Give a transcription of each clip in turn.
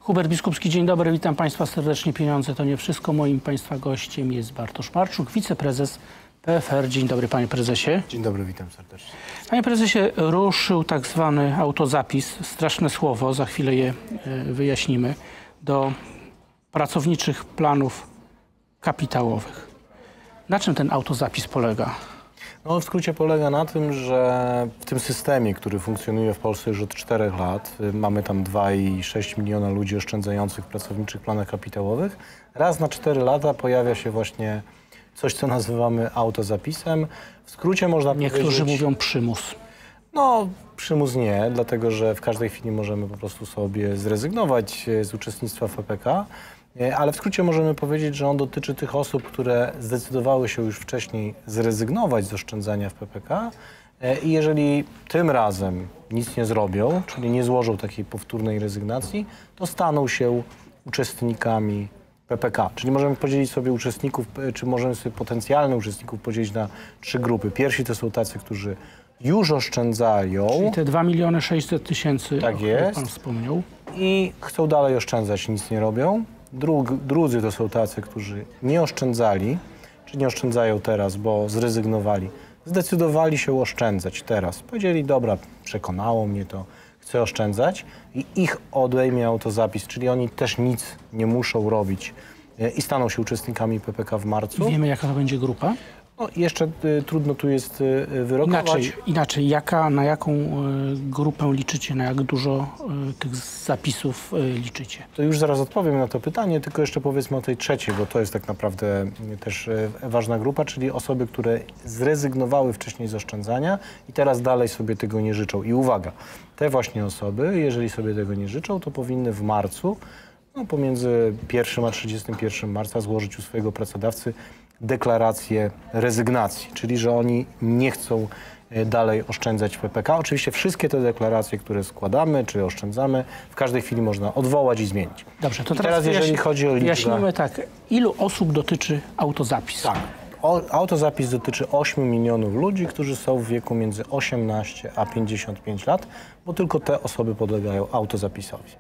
Hubert Biskupski, dzień dobry, witam Państwa serdecznie. Pieniądze to nie wszystko. Moim Państwa gościem jest Bartosz Marczuk, wiceprezes PFR. Dzień dobry, panie prezesie. Dzień dobry, witam serdecznie. Panie prezesie, ruszył tak zwany autozapis, straszne słowo, za chwilę je wyjaśnimy, do pracowniczych planów kapitałowych. Na czym ten autozapis polega? No, w skrócie polega na tym, że w tym systemie, który funkcjonuje w Polsce już od 4 lat, mamy tam 2,6 miliona ludzi oszczędzających w pracowniczych planach kapitałowych. Raz na 4 lata pojawia się właśnie coś, co nazywamy autozapisem. W skrócie można powiedzieć... Niektórzy mówią przymus. No, przymus nie, dlatego że w każdej chwili możemy po prostu sobie zrezygnować z uczestnictwa w PPK. Ale w skrócie możemy powiedzieć, że on dotyczy tych osób, które zdecydowały się już wcześniej zrezygnować z oszczędzania w PPK i jeżeli tym razem nic nie zrobią, czyli nie złożą takiej powtórnej rezygnacji, to staną się uczestnikami PPK. Czyli możemy podzielić sobie uczestników, czy możemy sobie potencjalnych uczestników podzielić na 3 grupy. Pierwsi to są tacy, którzy już oszczędzają. Czyli te 2 600 000, tak o których pan wspomniał. I chcą dalej oszczędzać, nic nie robią. Drudzy to są tacy, którzy nie oszczędzali, czy nie oszczędzają teraz, bo zrezygnowali. Zdecydowali się oszczędzać teraz. Powiedzieli, dobra, przekonało mnie to, chcę oszczędzać i ich odejmie autozapis, czyli oni też nic nie muszą robić i staną się uczestnikami PPK w marcu. Wiemy, jaka to będzie grupa? No, jeszcze trudno tu jest wyrokować. Inaczej, na jaką grupę liczycie, na jak dużo tych zapisów liczycie? To już zaraz odpowiem na to pytanie, tylko jeszcze powiedzmy o tej trzeciej, bo to jest tak naprawdę też ważna grupa, czyli osoby, które zrezygnowały wcześniej z oszczędzania i teraz dalej sobie tego nie życzą. I uwaga, te właśnie osoby, jeżeli sobie tego nie życzą, to powinny w marcu, no, pomiędzy 1 a 31 marca złożyć u swojego pracodawcy deklarację rezygnacji, czyli że oni nie chcą dalej oszczędzać w PPK. Oczywiście wszystkie te deklaracje, które składamy czy oszczędzamy, w każdej chwili można odwołać i zmienić. Dobrze, to teraz jeżeli chodzi o liczbę... Wyjaśnimy tak, ilu osób dotyczy autozapis? Tak, autozapis dotyczy 8 milionów ludzi, którzy są w wieku między 18 a 55 lat, bo tylko te osoby podlegają autozapisowi.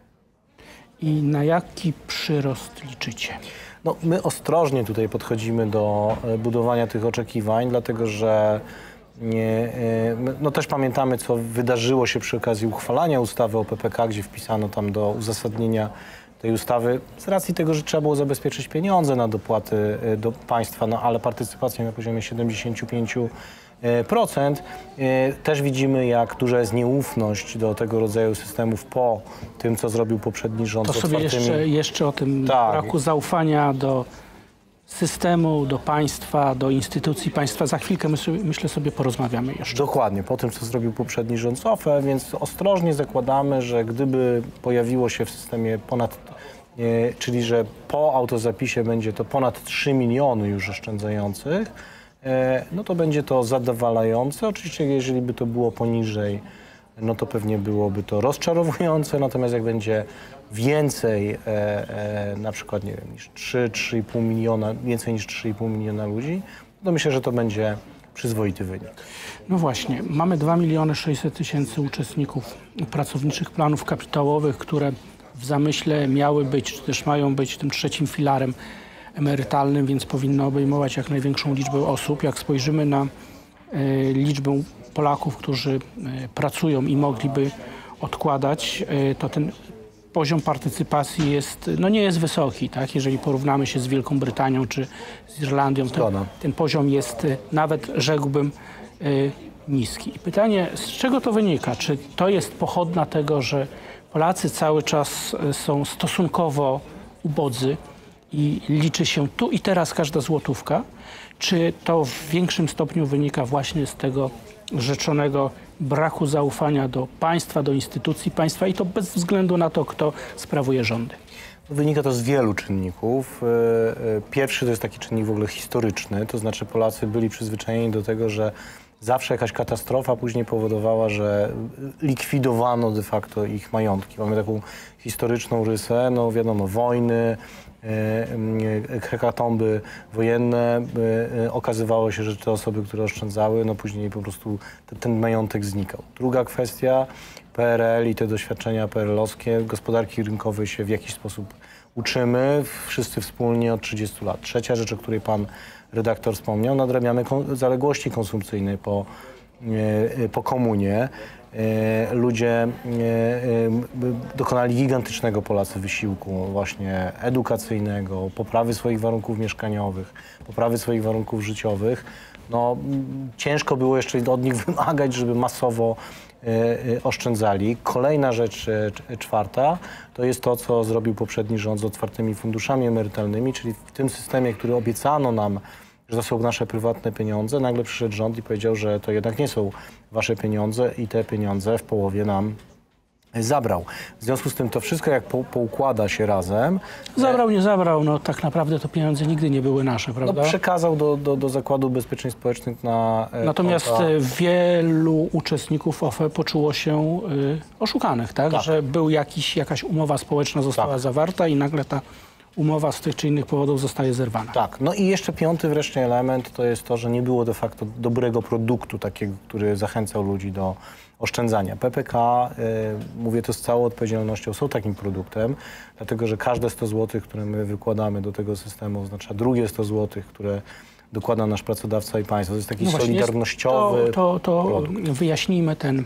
I na jaki przyrost liczycie? No, my ostrożnie tutaj podchodzimy do budowania tych oczekiwań, dlatego że no też pamiętamy, co wydarzyło się przy okazji uchwalania ustawy o PPK, gdzie wpisano tam do uzasadnienia tej ustawy, z racji tego, że trzeba było zabezpieczyć pieniądze na dopłaty do państwa, no ale partycypacja na poziomie 75%. Też widzimy, jak duża jest nieufność do tego rodzaju systemów po tym, co zrobił poprzedni rząd. To sobie jeszcze o tym braku zaufania do systemu, do państwa, do instytucji państwa. Za chwilkę myślę sobie porozmawiamy jeszcze. Dokładnie, po tym, co zrobił poprzedni rząd z OFE, więc ostrożnie zakładamy, że gdyby pojawiło się w systemie czyli że po autozapisie będzie to ponad 3 miliony już oszczędzających, no to będzie to zadowalające. Oczywiście, jeżeli by to było poniżej, no to pewnie byłoby to rozczarowujące, natomiast jak będzie więcej, na przykład, nie wiem, niż 3,5 miliona, więcej niż 3,5 miliona ludzi, to myślę, że to będzie przyzwoity wynik. No właśnie, mamy 2 600 000 uczestników pracowniczych planów kapitałowych, które w zamyśle miały być, czy też mają być tym trzecim filarem emerytalnym, więc powinno obejmować jak największą liczbę osób. Jak spojrzymy na liczbę Polaków, którzy pracują i mogliby odkładać, to ten poziom partycypacji nie jest wysoki, tak? Jeżeli porównamy się z Wielką Brytanią czy z Irlandią, ten poziom jest nawet, rzekłbym, niski. I pytanie, z czego to wynika? Czy to jest pochodna tego, że Polacy cały czas są stosunkowo ubodzy i liczy się tu i teraz każda złotówka, czy to w większym stopniu wynika właśnie z tego rzeczonego braku zaufania do państwa, do instytucji państwa i to bez względu na to, kto sprawuje rządy? Wynika to z wielu czynników. Pierwszy to jest taki czynnik w ogóle historyczny, to znaczy Polacy byli przyzwyczajeni do tego, że zawsze jakaś katastrofa później powodowała, że likwidowano de facto ich majątki. Mamy taką historyczną rysę, no wiadomo, wojny, hekatomby wojenne. Okazywało się, że te osoby, które oszczędzały, no później po prostu ten majątek znikał. Druga kwestia, PRL i te doświadczenia PRL-owskie, gospodarki rynkowej się w jakiś sposób uczymy, wszyscy wspólnie od 30 lat. Trzecia rzecz, o której pan redaktor wspomniał, nadrabiamy zaległości konsumpcyjne po komunie. Ludzie dokonali gigantycznego Polacy wysiłku właśnie edukacyjnego, poprawy swoich warunków mieszkaniowych, poprawy swoich warunków życiowych. No, ciężko było jeszcze od nich wymagać, żeby masowo oszczędzali. Kolejna rzecz, czwarta, to jest to, co zrobił poprzedni rząd z otwartymi funduszami emerytalnymi, czyli w tym systemie, który obiecano nam, że to są nasze prywatne pieniądze, nagle przyszedł rząd i powiedział, że to jednak nie są wasze pieniądze i te pieniądze w połowie nam zabrał. W związku z tym to wszystko jak poukłada się razem. Zabrał, nie zabrał, no tak naprawdę to pieniądze nigdy nie były nasze, prawda? No, przekazał do Zakładu Ubezpieczeń Społecznych na Natomiast konta. wielu uczestników OFE poczuło się oszukanych, tak? Tak. Że jakaś umowa społeczna została zawarta i nagle ta umowa z tych czy innych powodów zostaje zerwana. Tak, no i jeszcze piąty wreszcie element to jest to, że nie było de facto dobrego produktu takiego, który zachęcał ludzi do oszczędzania. PPK, mówię to z całą odpowiedzialnością, są takim produktem, dlatego że każde 100 zł, które my wykładamy do tego systemu, oznacza drugie 100 zł, które dokłada nasz pracodawca i państwo. To jest taki solidarnościowy produkt. Wyjaśnijmy ten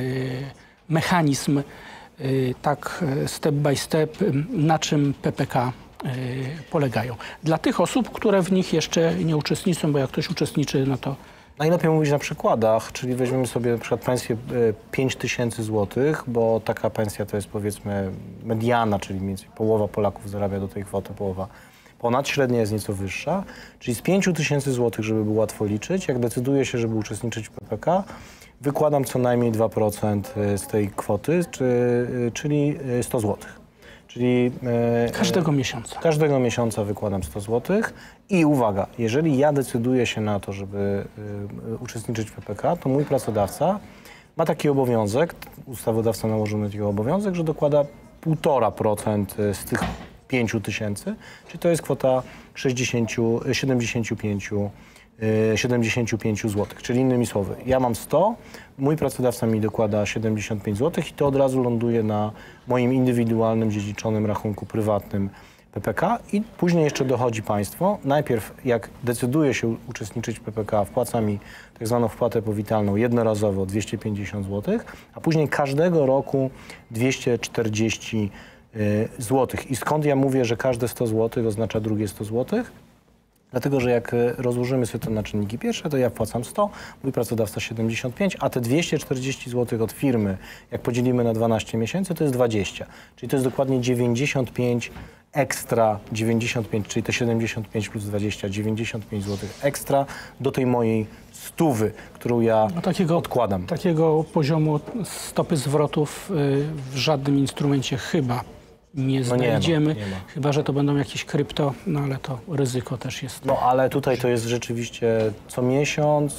mechanizm tak step by step, na czym PPK polegają. Dla tych osób, które w nich jeszcze nie uczestniczą, bo jak ktoś uczestniczy, no to... Najlepiej mówić na przykładach, czyli weźmiemy sobie na przykład pensję 5000 zł, bo taka pensja to jest powiedzmy mediana, czyli mniej więcej połowa Polaków zarabia do tej kwoty, połowa ponad, średnia jest nieco wyższa, czyli z 5000 zł, żeby było łatwo liczyć, jak decyduję się, żeby uczestniczyć w PPK, wykładam co najmniej 2% z tej kwoty, czyli 100 zł. Czyli Każdego miesiąca. Każdego miesiąca wykładam 100 zł i uwaga, jeżeli ja decyduję się na to, żeby uczestniczyć w PPK, to mój pracodawca ma taki obowiązek, ustawodawca nałożył na tego obowiązek, że dokłada 1,5% z tych 5000, czyli to jest kwota 75 zł. Czyli innymi słowy, ja mam 100, mój pracodawca mi dokłada 75 zł i to od razu ląduje na moim indywidualnym, dziedziczonym rachunku prywatnym PPK i później jeszcze dochodzi państwo. Najpierw jak decyduje się uczestniczyć w PPK, wpłaca mi tak zwaną wpłatę powitalną jednorazowo 250 zł, a później każdego roku 240 zł. I skąd ja mówię, że każde 100 zł oznacza drugie 100 zł? Dlatego, że jak rozłożymy sobie to na czynniki pierwsze, to ja wpłacam 100, mój pracodawca 75, a te 240 zł od firmy, jak podzielimy na 12 miesięcy, to jest 20. Czyli to jest dokładnie 95 ekstra, 95, czyli te 75 plus 20, 95 zł ekstra do tej mojej stówy, którą ja odkładam. Takiego poziomu stopy zwrotów w żadnym instrumencie chyba nie znajdziemy, nie ma. Chyba że to będą jakieś krypto, no ale to ryzyko też jest. No ale tutaj to jest rzeczywiście co miesiąc,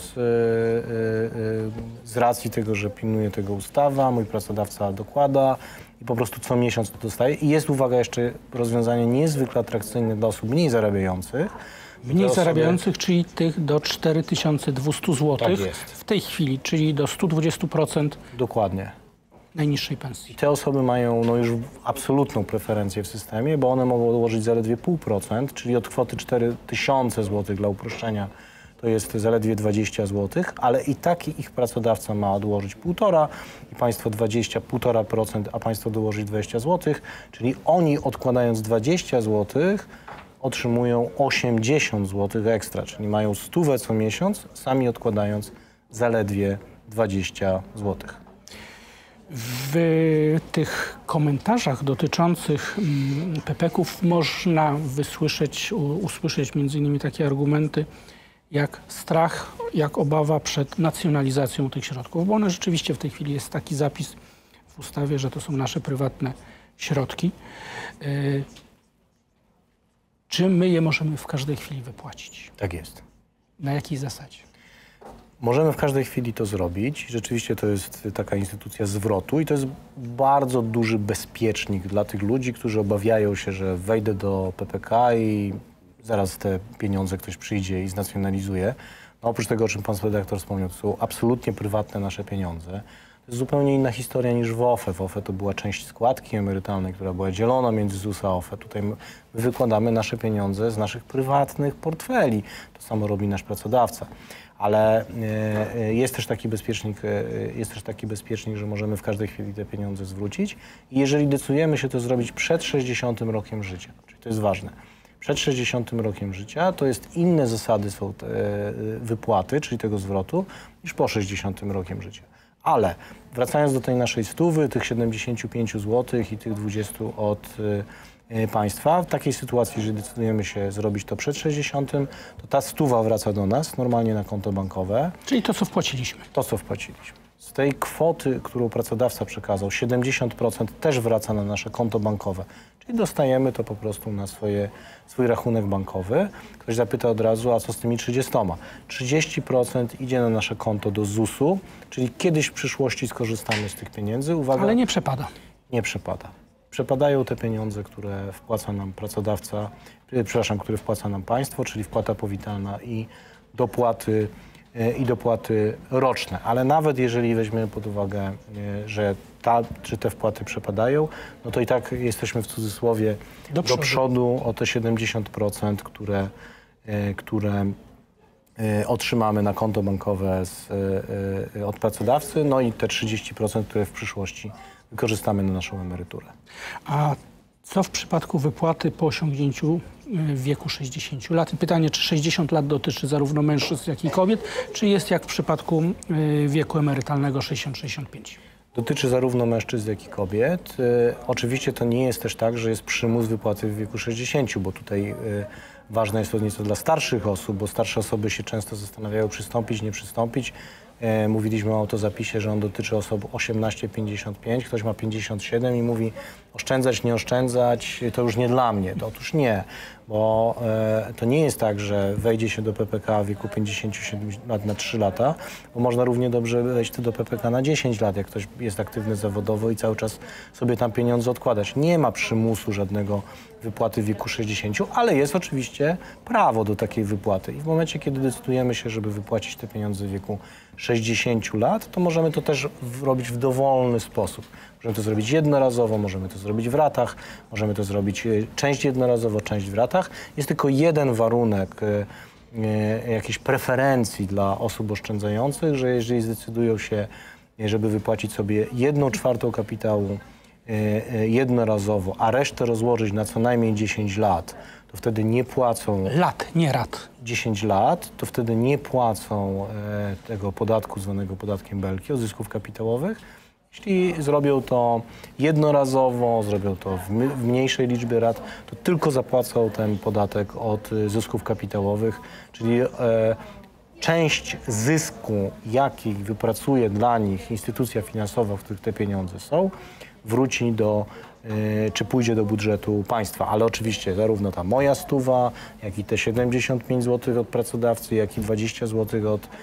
z racji tego, że pilnuje tego ustawa, mój pracodawca dokłada i po prostu co miesiąc to dostaje. I jest, uwaga, jeszcze rozwiązanie niezwykle atrakcyjne dla osób mniej zarabiających. Mniej zarabiających, czyli tych do 4200 zł Tak jest. w tej chwili, czyli do 120% Dokładnie. najniższej pensji. Te osoby mają no, już absolutną preferencję w systemie, bo one mogą odłożyć zaledwie 0,5%, czyli od kwoty 4000 zł dla uproszczenia to jest zaledwie 20 zł, ale i tak ich pracodawca ma odłożyć 1,5% i państwo 1,5%, a państwo dołożyć 20 zł, czyli oni odkładając 20 zł otrzymują 80 zł ekstra, czyli mają 100 co miesiąc, sami odkładając zaledwie 20 zł. W tych komentarzach dotyczących PPK-ów można usłyszeć między innymi takie argumenty jak strach, jak obawa przed nacjonalizacją tych środków, bo one rzeczywiście w tej chwili jest taki zapis w ustawie, że to są nasze prywatne środki. Czy my je możemy w każdej chwili wypłacić? Tak jest. Na jakiej zasadzie? Możemy w każdej chwili to zrobić. Rzeczywiście to jest taka instytucja zwrotu i to jest bardzo duży bezpiecznik dla tych ludzi, którzy obawiają się, że wejdę do PPK i zaraz te pieniądze ktoś przyjdzie i znacjonalizuje. No, oprócz tego, o czym pan redaktor wspomniał, to są absolutnie prywatne nasze pieniądze. To jest zupełnie inna historia niż w OFE. W OFE to była część składki emerytalnej, która była dzielona między ZUS a OFE. Tutaj my wykładamy nasze pieniądze z naszych prywatnych portfeli. To samo robi nasz pracodawca. Ale jest też taki bezpiecznik, że możemy w każdej chwili te pieniądze zwrócić. I jeżeli decydujemy się to zrobić przed 60 rokiem życia, czyli to jest ważne, przed 60 rokiem życia to jest inne zasady są wypłaty, czyli tego zwrotu, niż po 60 rokiem życia. Ale wracając do tej naszej stówy, tych 75 zł i tych 20 od państwa, w takiej sytuacji, jeżeli decydujemy się zrobić to przed 60, to ta stówa wraca do nas normalnie na konto bankowe. Czyli to, co wpłaciliśmy. To, co wpłaciliśmy. Z tej kwoty, którą pracodawca przekazał, 70% też wraca na nasze konto bankowe. Czyli dostajemy to po prostu na swój rachunek bankowy. Ktoś zapyta od razu, a co z tymi 30? 30% idzie na nasze konto do ZUS-u, czyli kiedyś w przyszłości skorzystamy z tych pieniędzy. Uwaga, Ale nie przepada. nie przepada. Przepadają te pieniądze, które wpłaca nam pracodawca, które wpłaca nam państwo, czyli wpłata powitalna i dopłaty roczne. Ale nawet jeżeli weźmiemy pod uwagę, że te wpłaty przepadają, no to i tak jesteśmy w cudzysłowie do przodu o te 70%, które otrzymamy na konto bankowe od pracodawcy, no i te 30%, które w przyszłości wykorzystamy na naszą emeryturę. A co w przypadku wypłaty po osiągnięciu wieku 60 lat? I pytanie, czy 60 lat dotyczy zarówno mężczyzn, jak i kobiet, czy jest jak w przypadku wieku emerytalnego 60-65? Dotyczy zarówno mężczyzn, jak i kobiet. Oczywiście to nie jest też tak, że jest przymus wypłaty w wieku 60, bo tutaj ważne jest to nieco dla starszych osób, bo starsze osoby się często zastanawiają, przystąpić, nie przystąpić. Mówiliśmy o autozapisie, że on dotyczy osób 18-55, ktoś ma 57 i mówi oszczędzać, nie oszczędzać, to już nie dla mnie. To otóż nie, bo to nie jest tak, że wejdzie się do PPK w wieku 57 lat na 3 lata, bo można równie dobrze wejść do PPK na 10 lat, jak ktoś jest aktywny zawodowo i cały czas sobie tam pieniądze odkładać. Nie ma przymusu żadnego wypłaty w wieku 60, ale jest oczywiście prawo do takiej wypłaty. I w momencie, kiedy decydujemy się, żeby wypłacić te pieniądze w wieku 60 lat, to możemy to też robić w dowolny sposób. Możemy to zrobić jednorazowo, możemy to zrobić w ratach, możemy to zrobić część jednorazowo, część w ratach. Jest tylko jeden warunek jakiejś preferencji dla osób oszczędzających, że jeżeli zdecydują się, żeby wypłacić sobie 1/4 kapitału jednorazowo, a resztę rozłożyć na co najmniej 10 lat, to wtedy nie płacą... Lat, nie rat. 10 lat, to wtedy nie płacą tego podatku zwanego podatkiem Belki od zysków kapitałowych. Jeśli zrobią to jednorazowo, zrobią to w mniejszej liczbie rat, to tylko zapłacą ten podatek od zysków kapitałowych, czyli część zysku, jaki wypracuje dla nich instytucja finansowa, w których te pieniądze są, wróci czy pójdzie do budżetu państwa. Ale oczywiście zarówno ta moja stuwa, jak i te 75 zł od pracodawcy, jak i 20 zł od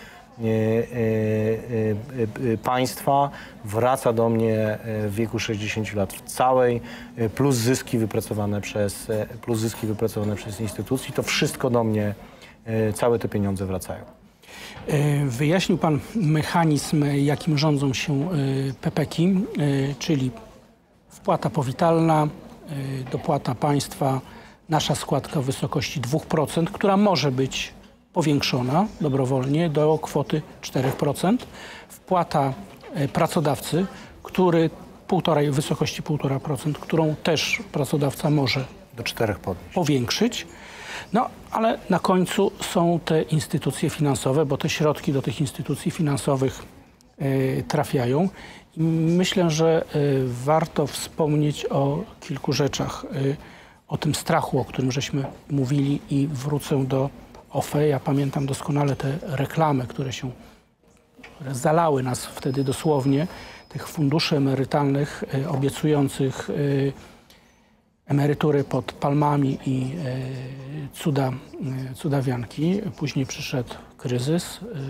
państwa wraca do mnie w wieku 60 lat w całej, plus zyski wypracowane przez instytucje. To wszystko do mnie, całe te pieniądze wracają. Wyjaśnił pan mechanizm, jakim rządzą się PPK-i, czyli wpłata powitalna, dopłata państwa, nasza składka w wysokości 2%, która może być powiększona dobrowolnie do kwoty 4%. Wpłata pracodawcy, który w wysokości 1,5%, którą też pracodawca może do 4 podnieść. Powiększyć. No, ale na końcu są te instytucje finansowe, bo te środki do tych instytucji finansowych trafiają. I myślę, że warto wspomnieć o kilku rzeczach. O tym strachu, o którym żeśmy mówili, i wrócę do OFE. Ja pamiętam doskonale te reklamy, które zalały nas wtedy dosłownie, tych funduszy emerytalnych obiecujących emerytury pod palmami i cudawianki. Później przyszedł kryzys,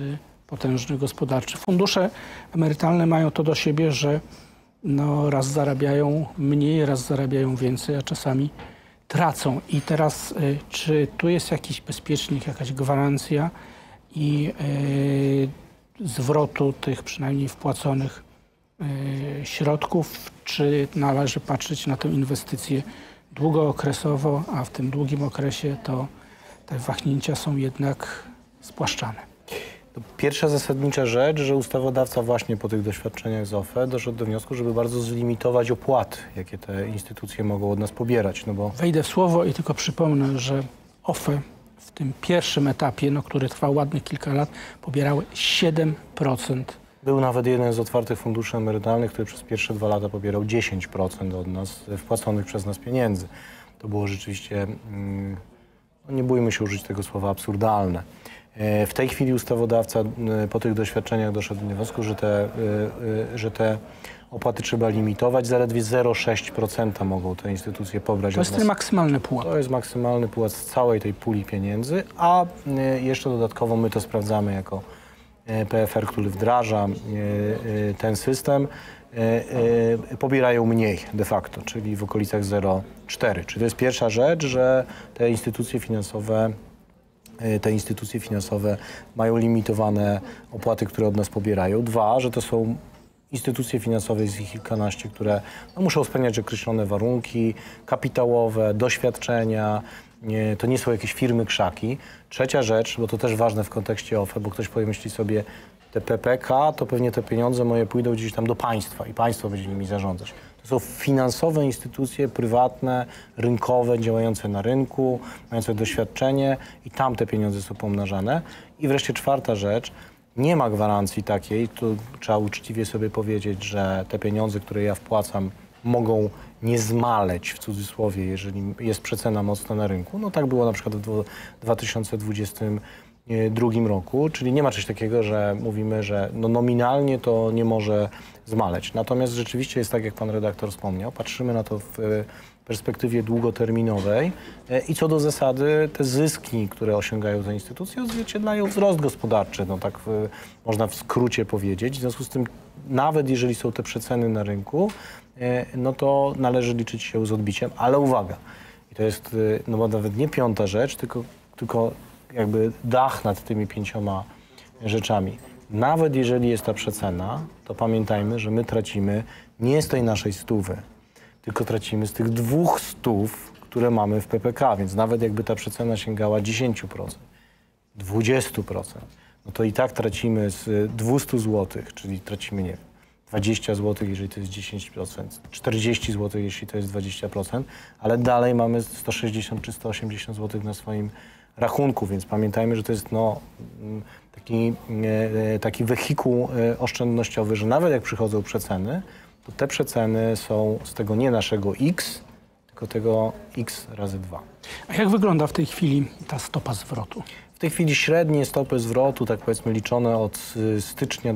potężny gospodarczy. Fundusze emerytalne mają to do siebie, że no, raz zarabiają mniej, raz zarabiają więcej, a czasami tracą. I teraz, czy tu jest jakiś bezpiecznik, jakaś gwarancja i zwrotu tych przynajmniej wpłaconych środków, czy należy patrzeć na tę inwestycję długookresowo, a w tym długim okresie to te wahnięcia są jednak spłaszczane? Pierwsza zasadnicza rzecz, że ustawodawca właśnie po tych doświadczeniach z OFE doszedł do wniosku, żeby bardzo zlimitować opłaty, jakie te instytucje mogą od nas pobierać. No bo Wejdę w słowo i tylko przypomnę, że OFE w tym pierwszym etapie, no, który trwał ładnych kilka lat, pobierały 7%. był nawet jeden z otwartych funduszy emerytalnych, który przez pierwsze 2 lata pobierał 10% od nas, wpłaconych przez nas pieniędzy. To było rzeczywiście, no nie bójmy się użyć tego słowa, absurdalne. W tej chwili ustawodawca po tych doświadczeniach doszedł do wniosku, że te opłaty trzeba limitować. Zaledwie 0,6% mogą te instytucje pobrać To od jest nas. ten maksymalny pułap. To jest maksymalny pułap z całej tej puli pieniędzy, a jeszcze dodatkowo my to sprawdzamy jako PFR, który wdraża ten system, pobierają mniej de facto, czyli w okolicach 0,4. Czyli to jest pierwsza rzecz, że te instytucje finansowe mają limitowane opłaty, które od nas pobierają. 2, że to są instytucje finansowe, jest ich kilkanaście, które no, muszą spełniać określone warunki kapitałowe, doświadczenia. To nie są jakieś firmy krzaki. Trzecia rzecz, bo to też ważne w kontekście OFE, bo ktoś pomyśli sobie, te PPK, to pewnie te pieniądze moje pójdą gdzieś tam do państwa i państwo będzie nimi zarządzać. To są finansowe instytucje prywatne, rynkowe, działające na rynku, mające doświadczenie i tam te pieniądze są pomnażane. I wreszcie czwarta rzecz, nie ma gwarancji takiej, tu trzeba uczciwie sobie powiedzieć, że te pieniądze, które ja wpłacam, mogą nie zmaleć, w cudzysłowie, jeżeli jest przecena mocna na rynku. No tak było na przykład w 2022 roku, czyli nie ma czegoś takiego, że mówimy, że no nominalnie to nie może zmaleć. Natomiast rzeczywiście jest tak, jak pan redaktor wspomniał, patrzymy na to w perspektywie długoterminowej i co do zasady te zyski, które osiągają te instytucje, odzwierciedlają wzrost gospodarczy, no tak można w skrócie powiedzieć. W związku z tym nawet jeżeli są te przeceny na rynku, no to należy liczyć się z odbiciem, ale uwaga, i to jest no bo nawet nie piąta rzecz, tylko jakby dach nad tymi 5 rzeczami. Nawet jeżeli jest ta przecena, to pamiętajmy, że my tracimy nie z tej naszej 100, tylko tracimy z tych 200, które mamy w PPK, więc nawet jakby ta przecena sięgała 10%, 20%, no to i tak tracimy z 200 zł, czyli tracimy, nie wiem, 20 zł, jeżeli to jest 10%, 40 zł, jeśli to jest 20%, ale dalej mamy 160 czy 180 zł na swoim rachunku, więc pamiętajmy, że to jest no, taki wehikuł oszczędnościowy, że nawet jak przychodzą przeceny, to te przeceny są z tego nie naszego X, tylko tego X razy 2. A jak wygląda w tej chwili ta stopa zwrotu? W tej chwili średnie stopy zwrotu, tak powiedzmy liczone od stycznia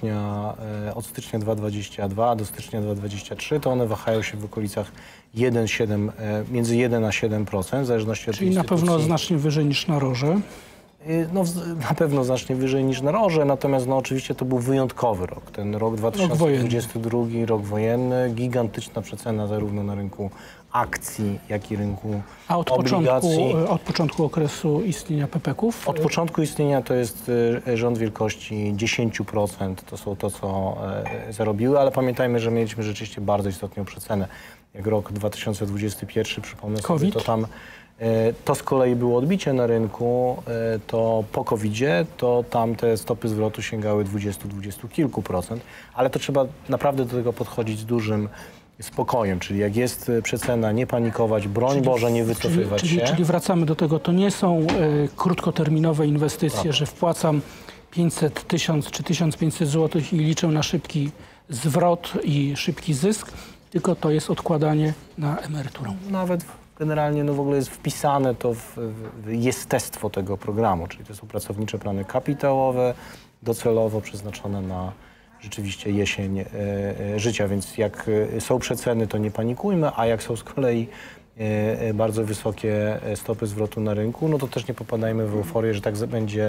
2022 do stycznia 2023, to one wahają się w okolicach 1,7, między 1 a 7%, w zależności od Czyli na pewno znacznie wyżej niż na ROR-ze. No, na pewno znacznie wyżej niż na ROR-ze, natomiast no, oczywiście to był wyjątkowy rok. Ten rok 2022, rok wojenny, gigantyczna przecena zarówno na rynku akcji, jak i rynku obligacji. Od początku okresu istnienia PPK-ów? Od początku istnienia to jest rząd wielkości 10%, to są to, co zarobiły, ale pamiętajmy, że mieliśmy rzeczywiście bardzo istotną przecenę. Jak rok 2021, przypomnę sobie, to tam to z kolei było odbicie na rynku, to po COVID-zie, to tam te stopy zwrotu sięgały 20 kilku procent, ale to trzeba naprawdę do tego podchodzić z dużym spokojem, czyli jak jest przecena, nie panikować, broń Boże, nie wycofywać się. Czyli wracamy do tego, to nie są krótkoterminowe inwestycje, tak, że wpłacam 500, 1000 czy 1500 zł i liczę na szybki zwrot i szybki zysk, tylko to jest odkładanie na emeryturę. Nawet generalnie no w ogóle jest wpisane to w jestestwo tego programu, czyli to są pracownicze plany kapitałowe, docelowo przeznaczone na rzeczywiście jesień życia, więc jak są przeceny, to nie panikujmy, a jak są z kolei bardzo wysokie stopy zwrotu na rynku, no to też nie popadajmy w euforię, że tak będzie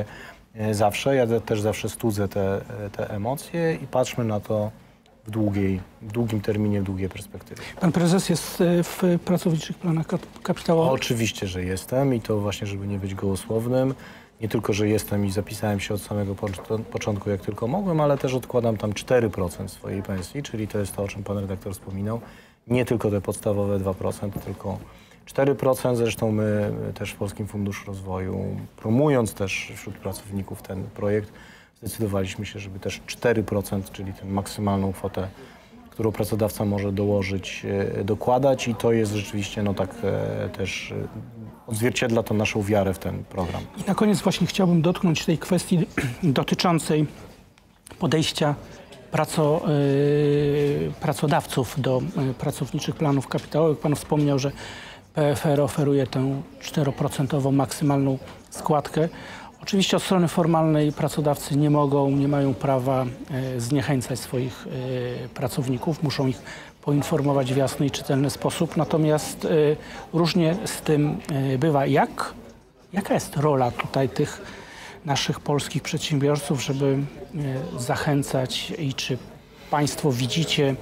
zawsze. Ja też zawsze studzę te emocje i patrzmy na to w długim terminie, w długiej perspektywie. Pan prezes jest w pracowniczych planach kapitałowych? Oczywiście, że jestem i to właśnie, żeby nie być gołosłownym. Nie tylko, że jestem i zapisałem się od samego początku, jak tylko mogłem, ale też odkładam tam 4% swojej pensji, czyli to jest to, o czym pan redaktor wspominał. Nie tylko te podstawowe 2%, tylko 4%. Zresztą my też w Polskim Funduszu Rozwoju, promując też wśród pracowników ten projekt, zdecydowaliśmy się, żeby też 4%, czyli tę maksymalną kwotę, którą pracodawca może dołożyć, dokładać i to jest rzeczywiście też odzwierciedla to naszą wiarę w ten program. I na koniec właśnie chciałbym dotknąć tej kwestii dotyczącej podejścia pracodawców do pracowniczych planów kapitałowych. Pan wspomniał, że PFR oferuje tę 4% maksymalną składkę. Oczywiście od strony formalnej pracodawcy nie mają prawa zniechęcać swoich pracowników, muszą ich poinformować w jasny i czytelny sposób, natomiast różnie z tym bywa. Jaka jest rola tutaj tych naszych polskich przedsiębiorców, żeby zachęcać i czy państwo widzicie,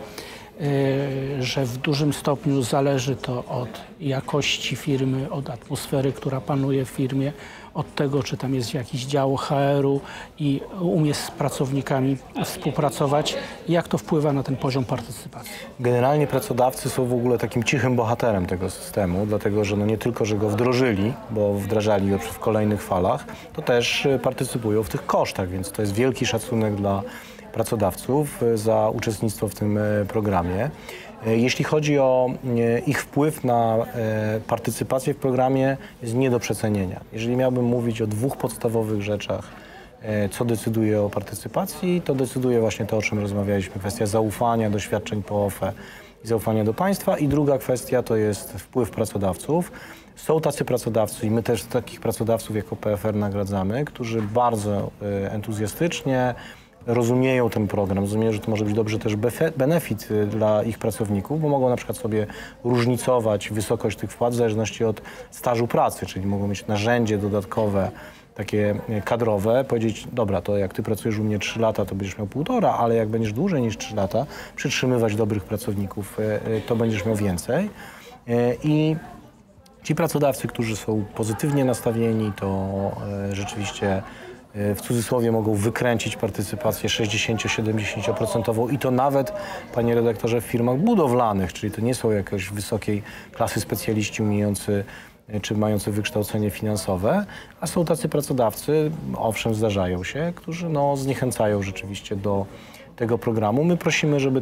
że w dużym stopniu zależy to od jakości firmy, od atmosfery, która panuje w firmie, od tego, czy tam jest jakiś dział HR-u i umie z pracownikami współpracować. Jak to wpływa na ten poziom partycypacji? Generalnie pracodawcy są w ogóle takim cichym bohaterem tego systemu, dlatego że nie tylko, że go wdrożyli, bo wdrażali go w kolejnych falach, to też partycypują w tych kosztach, więc to jest wielki szacunek dla pracodawców za uczestnictwo w tym programie. Jeśli chodzi o ich wpływ na partycypację w programie, jest nie do przecenienia. Jeżeli miałbym mówić o dwóch podstawowych rzeczach, co decyduje o partycypacji, to decyduje właśnie to, o czym rozmawialiśmy, kwestia zaufania, doświadczeń po OFE i zaufania do państwa. I druga kwestia to jest wpływ pracodawców. Są tacy pracodawcy i my też takich pracodawców jako PFR nagradzamy, którzy bardzo entuzjastycznie rozumieją ten program, rozumieją, że to może być dobrze też benefit dla ich pracowników, bo mogą na przykład sobie różnicować wysokość tych wpłat w zależności od stażu pracy, czyli mogą mieć narzędzie dodatkowe, takie kadrowe, powiedzieć, dobra, to jak ty pracujesz u mnie 3 lata, to będziesz miał 1,5, ale jak będziesz dłużej niż 3 lata przytrzymywać dobrych pracowników, to będziesz miał więcej. I ci pracodawcy, którzy są pozytywnie nastawieni, to rzeczywiście w cudzysłowie mogą wykręcić partycypację 60-70% i to nawet, panie redaktorze, w firmach budowlanych, czyli to nie są jakoś wysokiej klasy specjaliści umiejący czy mający wykształcenie finansowe, a są tacy pracodawcy, owszem, zdarzają się, którzy zniechęcają rzeczywiście do tego programu. My prosimy, żeby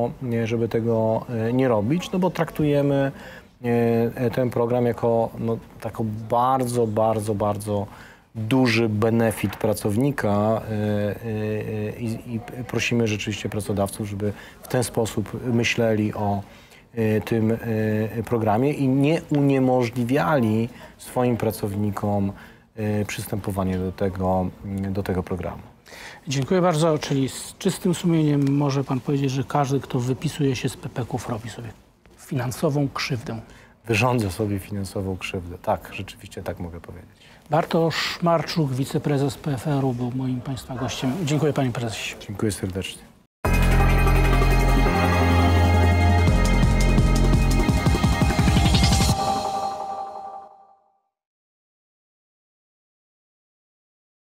tego nie robić, bo traktujemy ten program jako taką bardzo, bardzo, bardzo duży benefit pracownika i prosimy rzeczywiście pracodawców, żeby w ten sposób myśleli o tym programie i nie uniemożliwiali swoim pracownikom przystępowanie do tego programu. Dziękuję bardzo, czyli z czystym sumieniem może pan powiedzieć, że każdy, kto wypisuje się z PPK-ów, robi sobie finansową krzywdę. Wyrządza sobie finansową krzywdę. Tak, rzeczywiście tak mogę powiedzieć. Bartosz Marczuk, wiceprezes PFR-u, był moim państwa gościem. Dziękuję, panie prezesie. Dziękuję serdecznie.